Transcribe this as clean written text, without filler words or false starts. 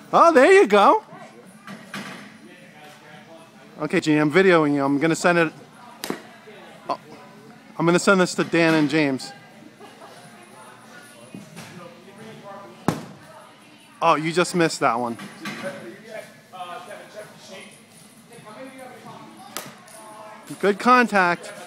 Oh, there you go. Okay, Janine, I'm videoing you. I'm gonna send it. Oh, I'm gonna send this to Dan and James. Oh, you just missed that one. Good contact.